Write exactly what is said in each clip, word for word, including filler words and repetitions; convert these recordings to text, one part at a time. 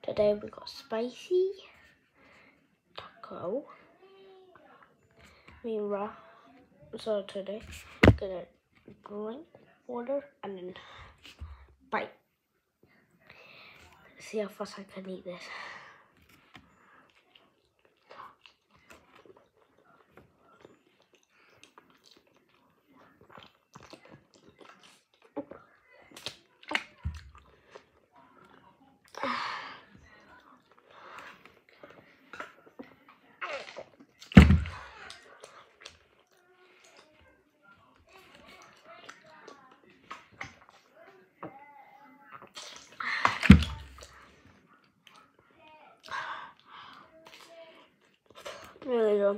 Today we got spicy taco. Me and Ra. So today I'm gonna drink water and then bite. See how fast I can eat this. Really good.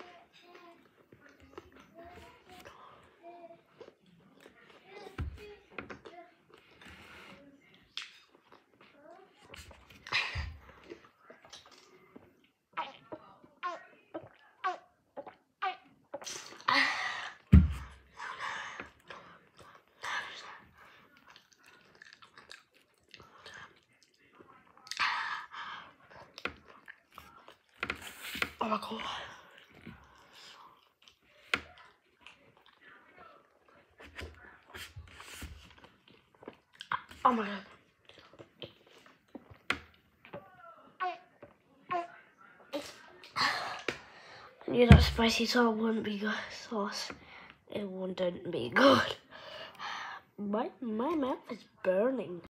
Oh my god. Oh my god. I knew that spicy sauce wouldn't be good. Sauce. It wouldn't be good. My, my mouth is burning.